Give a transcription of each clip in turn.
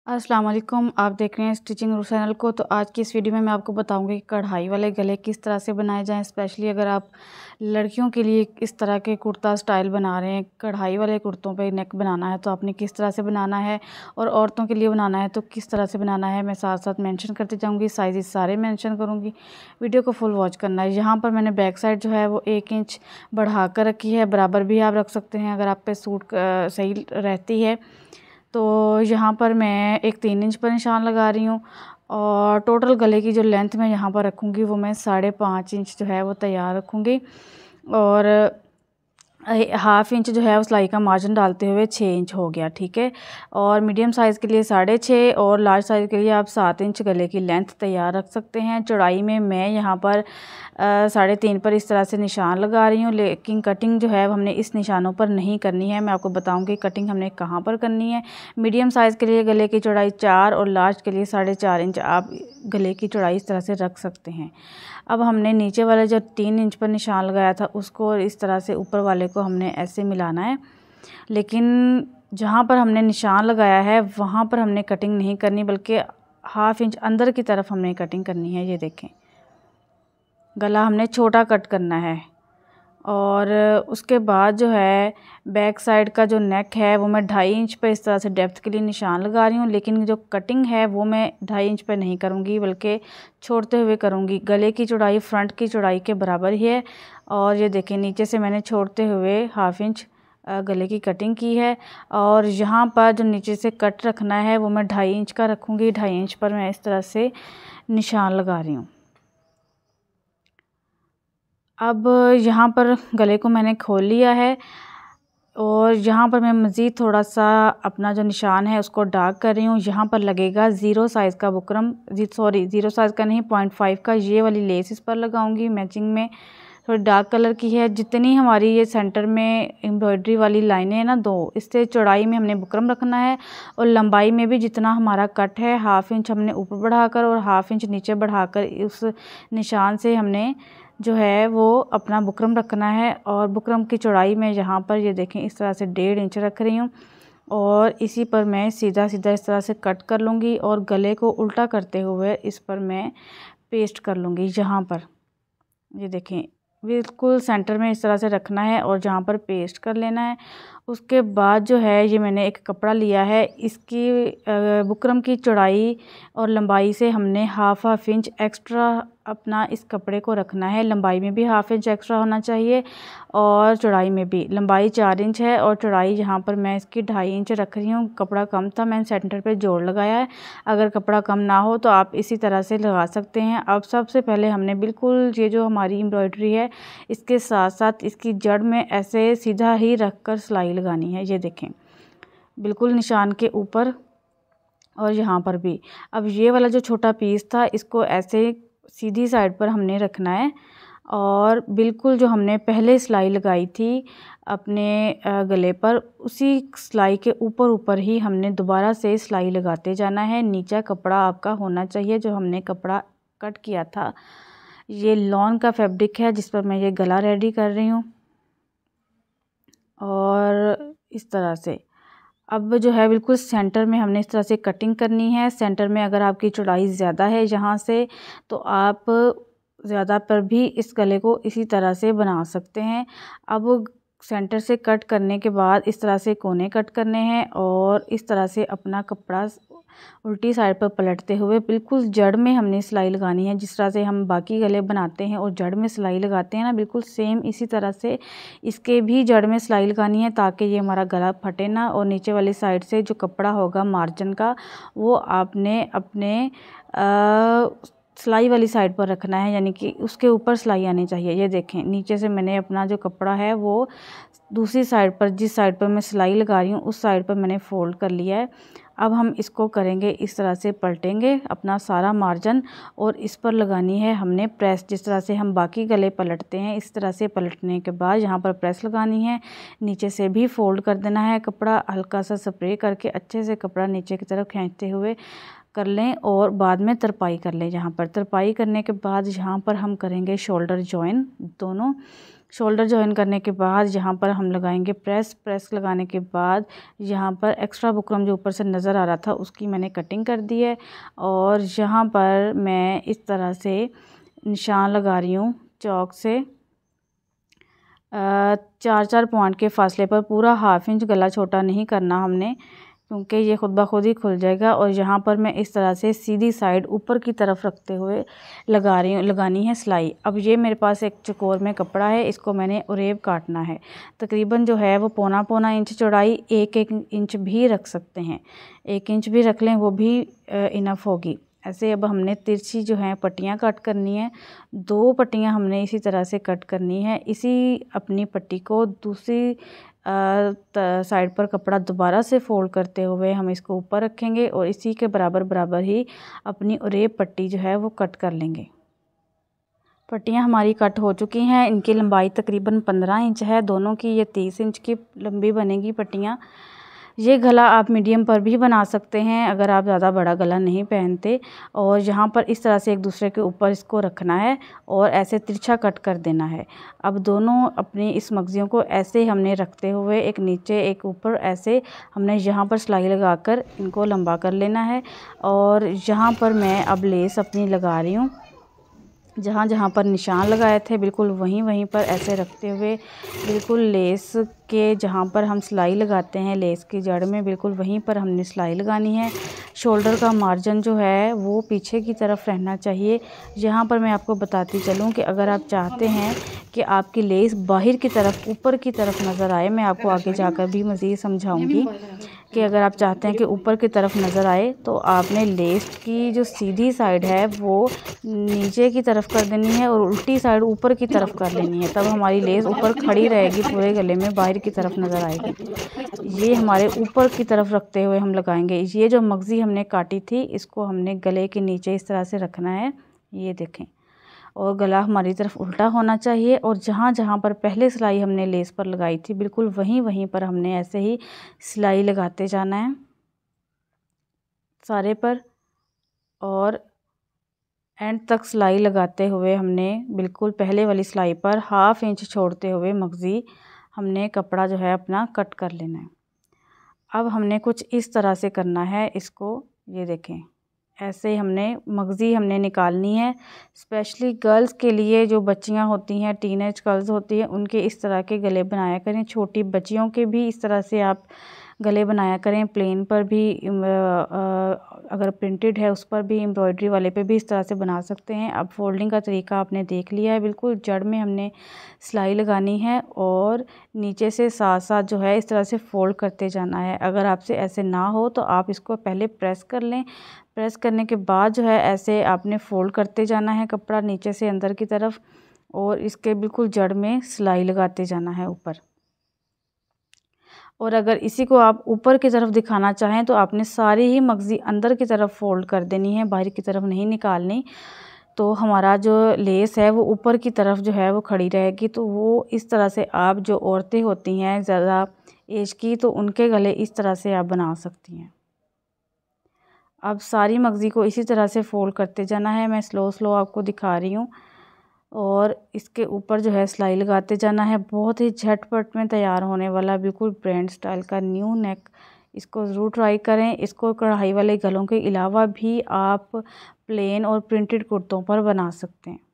अस्सलाम वालेकुम, आप देख रहे हैं स्टिचिंग रूट चैनल को। तो आज की इस वीडियो में मैं आपको बताऊंगी कि कढ़ाई वाले गले किस तरह से बनाए जाएं। स्पेशली अगर आप लड़कियों के लिए इस तरह के कुर्ता स्टाइल बना रहे हैं, कढ़ाई वाले कुर्तों पे नेक बनाना है तो आपने किस तरह से बनाना है, और औरतों के लिए बनाना है तो किस तरह से बनाना है, मैं साथ साथ मेंशन करते जाऊँगी। साइज़ सारे मेंशन करूँगी, वीडियो को फुल वॉच करना है। यहाँ पर मैंने बैक साइड जो है वो 1 इंच बढ़ा कर रखी है, बराबर भी आप रख सकते हैं अगर आप पे सूट सही रहती है। तो यहाँ पर मैं एक 3 इंच पर निशान लगा रही हूँ, और टोटल गले की जो लेंथ मैं यहाँ पर रखूँगी वो मैं 5.5 इंच जो है वो तैयार रखूँगी, और हाफ इंच जो है वो सिलाई का मार्जिन डालते हुए 6 इंच हो गया, ठीक है। और मीडियम साइज़ के लिए 6.5 और लार्ज साइज़ के लिए आप 7 इंच गले की लेंथ तैयार रख सकते हैं। चौड़ाई में मैं यहाँ पर 3.5 पर इस तरह से निशान लगा रही हूँ, लेकिन कटिंग जो है हमने इस निशानों पर नहीं करनी है। मैं आपको बताऊँगी कटिंग हमने कहाँ पर करनी है। मीडियम साइज़ के लिए गले की चौड़ाई 4 और लार्ज के लिए 4.5 इंच आप गले की चौड़ाई इस तरह से रख सकते हैं। अब हमने नीचे वाले जो 3 इंच पर निशान लगाया था उसको इस तरह से ऊपर वाले को हमने ऐसे मिलाना है, लेकिन जहाँ पर हमने निशान लगाया है वहाँ पर हमने कटिंग नहीं करनी, बल्कि हाफ इंच अंदर की तरफ हमने कटिंग करनी है। ये देखें, गला हमने छोटा कट करना है। और उसके बाद जो है बैक साइड का जो नेक है वो मैं 2.5 इंच पे इस तरह से डेप्थ के लिए निशान लगा रही हूँ, लेकिन जो कटिंग है वो मैं 2.5 इंच पे नहीं करूँगी बल्कि छोड़ते हुए करूँगी। गले की चौड़ाई फ्रंट की चौड़ाई के बराबर ही है, और ये देखें नीचे से मैंने छोड़ते हुए हाफ इंच गले की कटिंग की है। और यहाँ पर जो नीचे से कट रखना है वो मैं 2.5 इंच का रखूँगी। 2.5 इंच पर मैं इस तरह से निशान लगा रही हूँ। अब यहाँ पर गले को मैंने खोल लिया है, और यहाँ पर मैं मज़ीद थोड़ा सा अपना जो निशान है उसको डार्क कर रही हूँ। यहाँ पर लगेगा 0 साइज़ का बुकरम, 0 साइज़ का नहीं 0.5 का, ये वाली लेस इस पर लगाऊंगी। मैचिंग में थोड़ी डार्क कलर की है। जितनी हमारी ये सेंटर में एम्ब्रॉयडरी वाली लाइनें हैं ना 2, इससे चौड़ाई में हमने बुकरम रखना है, और लंबाई में भी जितना हमारा कट है हाफ इंच हमने ऊपर बढ़ाकर और हाफ इंच नीचे बढ़ाकर उस निशान से हमने जो है वो अपना बुकरम रखना है। और बुकरम की चौड़ाई में यहाँ पर ये देखें इस तरह से 1.5 इंच रख रही हूँ, और इसी पर मैं सीधा सीधा इस तरह से कट कर लूँगी, और गले को उल्टा करते हुए इस पर मैं पेस्ट कर लूँगी। यहाँ पर ये देखें बिल्कुल सेंटर में इस तरह से रखना है और जहाँ पर पेस्ट कर लेना है। उसके बाद जो है ये मैंने एक कपड़ा लिया है, इसकी बुकरम की चौड़ाई और लंबाई से हमने हाफ इंच एक्स्ट्रा अपना इस कपड़े को रखना है। लंबाई में भी हाफ इंच एक्स्ट्रा होना चाहिए और चौड़ाई में भी। लंबाई 4 इंच है और चौड़ाई यहाँ पर मैं इसकी 2.5 इंच रख रही हूँ। कपड़ा कम था, मैंने सेंटर पे जोड़ लगाया है। अगर कपड़ा कम ना हो तो आप इसी तरह से लगा सकते हैं। अब सबसे पहले हमने बिल्कुल ये जो हमारी एम्ब्रॉयडरी है इसके साथ साथ इसकी जड़ में ऐसे सीधा ही रख कर सिलाई लगानी है। ये देखें बिल्कुल निशान के ऊपर और यहाँ पर भी। अब ये वाला जो छोटा पीस था इसको ऐसे सीधी साइड पर हमने रखना है, और बिल्कुल जो हमने पहले सिलाई लगाई थी अपने गले पर उसी सिलाई के ऊपर ऊपर ही हमने दोबारा से सिलाई लगाते जाना है। नीचा कपड़ा आपका होना चाहिए जो हमने कपड़ा कट किया था। ये लॉन का फैब्रिक है जिस पर मैं ये गला रेडी कर रही हूँ, और इस तरह से अब जो है बिल्कुल सेंटर में हमने इस तरह से कटिंग करनी है। सेंटर में अगर आपकी चौड़ाई ज़्यादा है यहाँ से तो आप ज़्यादा पर भी इस गले को इसी तरह से बना सकते हैं। अब सेंटर से कट करने के बाद इस तरह से कोने कट करने हैं, और इस तरह से अपना कपड़ा उल्टी साइड पर पलटते हुए बिल्कुल जड़ में हमने सिलाई लगानी है। जिस तरह से हम बाकी गले बनाते हैं और जड़ में सिलाई लगाते हैं ना, बिल्कुल सेम इसी तरह से इसके भी जड़ में सिलाई लगानी है ताकि ये हमारा गला फटे ना। और नीचे वाली साइड से जो कपड़ा होगा मार्जिन का वो आपने अपने सिलाई वाली साइड पर रखना है, यानी कि उसके ऊपर सिलाई आनी चाहिए। ये देखें नीचे से मैंने अपना जो कपड़ा है वो दूसरी साइड पर, जिस साइड पर मैं सिलाई लगा रही हूँ उस साइड पर मैंने फ़ोल्ड कर लिया है। अब हम इसको करेंगे इस तरह से, पलटेंगे अपना सारा मार्जिन और इस पर लगानी है हमने प्रेस। जिस तरह से हम बाकी गले पलटते हैं इस तरह से पलटने के बाद यहाँ पर प्रेस लगानी है। नीचे से भी फ़ोल्ड कर देना है कपड़ा, हल्का सा स्प्रे करके अच्छे से कपड़ा नीचे की तरफ खींचते हुए कर लें, और बाद में तरपाई कर लें। यहाँ पर तरपाई करने के बाद यहाँ पर हम करेंगे शोल्डर जॉइन। दोनों शोल्डर जॉइन करने के बाद यहाँ पर हम लगाएंगे प्रेस। प्रेस लगाने के बाद यहाँ पर एक्स्ट्रा बुकरम जो ऊपर से नज़र आ रहा था उसकी मैंने कटिंग कर दी है और यहाँ पर मैं इस तरह से निशान लगा रही हूँ चौक से 4-4 पॉइंट के फासले पर। पूरा हाफ इंच गला छोटा नहीं करना हमने, क्योंकि ये खुद ब खुद ही खुल जाएगा। और यहाँ पर मैं इस तरह से सीधी साइड ऊपर की तरफ रखते हुए लगानी है सिलाई। अब ये मेरे पास एक चकोर में कपड़ा है, इसको मैंने उरेब काटना है। तकरीबन जो है वो पौना इंच चौड़ाई, 1 इंच भी रख सकते हैं, 1 इंच भी रख लें वो भी इनफ होगी। ऐसे अब हमने तिरछी जो है पट्टियाँ कट करनी है। 2 पट्टियाँ हमने इसी तरह से कट करनी है। इसी अपनी पट्टी को दूसरी साइड पर कपड़ा दोबारा से फोल्ड करते हुए हम इसको ऊपर रखेंगे और इसी के बराबर ही अपनी उरेब पट्टी जो है वो कट कर लेंगे। पट्टियाँ हमारी कट हो चुकी हैं। इनकी लंबाई तकरीबन 15 इंच है, दोनों की ये 30 इंच की लंबी बनेगी पट्टियाँ। ये गला आप मीडियम पर भी बना सकते हैं अगर आप ज़्यादा बड़ा गला नहीं पहनते। और यहाँ पर इस तरह से एक दूसरे के ऊपर इसको रखना है और ऐसे तिरछा कट कर देना है। अब दोनों अपनी इस मगजियों को ऐसे हमने रखते हुए एक नीचे एक ऊपर ऐसे हमने यहाँ पर सिलाई लगाकर इनको लंबा कर लेना है। और यहाँ पर मैं अब लेस अपनी लगा रही हूँ। जहाँ पर निशान लगाए थे बिल्कुल वहीं पर ऐसे रखते हुए बिल्कुल लेस के जहाँ पर हम सिलाई लगाते हैं लेस की जड़ में बिल्कुल वहीं पर हमने सिलाई लगानी है। शोल्डर का मार्जिन जो है वो पीछे की तरफ रहना चाहिए। यहाँ पर मैं आपको बताती चलूँ कि अगर आप चाहते हैं कि आपकी लेस बाहर की तरफ ऊपर की तरफ नज़र आए, मैं आपको आगे जाकर भी मज़ीद समझाऊंगी कि अगर आप चाहते हैं कि ऊपर की तरफ नज़र आए तो आपने लेस की जो सीधी साइड है वो नीचे की तरफ कर देनी है और उल्टी साइड ऊपर की तरफ कर लेनी है। तब हमारी लेस ऊपर खड़ी रहेगी, पूरे गले में बाहर की तरफ नज़र आएगी। ये हमारे ऊपर की तरफ रखते हुए हम लगाएंगे। ये जो मगज़ी हमने काटी थी इसको हमने गले के नीचे इस तरह से रखना है, ये देखें। और गला हमारी तरफ उल्टा होना चाहिए और जहाँ पर पहले सिलाई हमने लेस पर लगाई थी बिल्कुल वहीं पर हमने ऐसे ही सिलाई लगाते जाना है सारे पर। और एंड तक सिलाई लगाते हुए हमने बिल्कुल पहले वाली सिलाई पर हाफ इंच छोड़ते हुए मगज़ी हमने कपड़ा जो है अपना कट कर लेना है। अब हमने कुछ इस तरह से करना है इसको, ये देखें ऐसे हमने मगज़ी हमने निकालनी है। स्पेशली गर्ल्स के लिए जो बच्चियां होती हैं, टीनेज गर्ल्स होती हैं, उनके इस तरह के गले बनाया करें। छोटी बच्चियों के भी इस तरह से आप गले बनाया करें। प्लेन पर भी अगर प्रिंटेड है उस पर भी, एम्ब्रॉयडरी वाले पे भी इस तरह से बना सकते हैं। अब फोल्डिंग का तरीका आपने देख लिया है। बिल्कुल जड़ में हमने सिलाई लगानी है और नीचे से साथ जो है इस तरह से फ़ोल्ड करते जाना है। अगर आपसे ऐसे ना हो तो आप इसको पहले प्रेस कर लें। प्रेस करने के बाद जो है ऐसे आपने फ़ोल्ड करते जाना है कपड़ा नीचे से अंदर की तरफ और इसके बिल्कुल जड़ में सिलाई लगाते जाना है ऊपर। और अगर इसी को आप ऊपर की तरफ दिखाना चाहें तो आपने सारी ही मगज़ी अंदर की तरफ फ़ोल्ड कर देनी है, बाहर की तरफ नहीं निकालनी। तो हमारा जो लेस है वो ऊपर की तरफ जो है वो खड़ी रहेगी। तो वो इस तरह से आप जो औरतें होती हैं ज़्यादा एज की, तो उनके गले इस तरह से आप बना सकती हैं। अब सारी मगज़ी को इसी तरह से फ़ोल्ड करते जाना है। मैं स्लो आपको दिखा रही हूँ और इसके ऊपर जो है सिलाई लगाते जाना है। बहुत ही झटपट में तैयार होने वाला बिल्कुल ब्रांड स्टाइल का न्यू नेक, इसको ज़रूर ट्राई करें। इसको कढ़ाई वाले गलों के अलावा भी आप प्लेन और प्रिंटेड कुर्तों पर बना सकते हैं।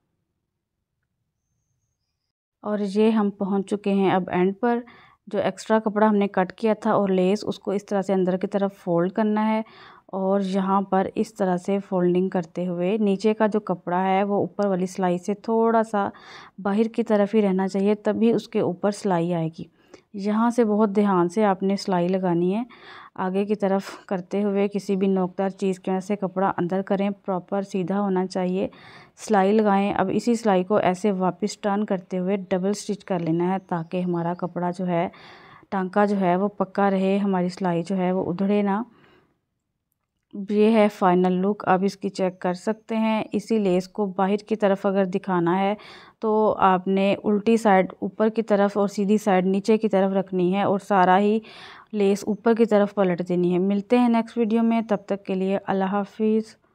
और ये हम पहुंच चुके हैं अब एंड पर। जो एक्स्ट्रा कपड़ा हमने कट किया था और लेस, उसको इस तरह से अंदर की तरफ फ़ोल्ड करना है और यहाँ पर इस तरह से फोल्डिंग करते हुए नीचे का जो कपड़ा है वो ऊपर वाली सिलाई से थोड़ा सा बाहर की तरफ ही रहना चाहिए, तभी उसके ऊपर सिलाई आएगी। यहाँ से बहुत ध्यान से आपने सिलाई लगानी है। आगे की तरफ करते हुए किसी भी नोकदार चीज़ की वजह से कपड़ा अंदर करें, प्रॉपर सीधा होना चाहिए। सिलाई लगाएं। अब इसी सिलाई को ऐसे वापस टर्न करते हुए डबल स्टिच कर लेना है ताकि हमारा कपड़ा जो है, टांका जो है वो पक्का रहे, हमारी सिलाई जो है वो उधड़े ना। ये है फाइनल लुक, आप इसकी चेक कर सकते हैं। इसी लेस को बाहर की तरफ अगर दिखाना है तो आपने उल्टी साइड ऊपर की तरफ और सीधी साइड नीचे की तरफ रखनी है और सारा ही लेस ऊपर की तरफ पलट देनी है। मिलते हैं नेक्स्ट वीडियो में, तब तक के लिए अल्लाह हाफिज़।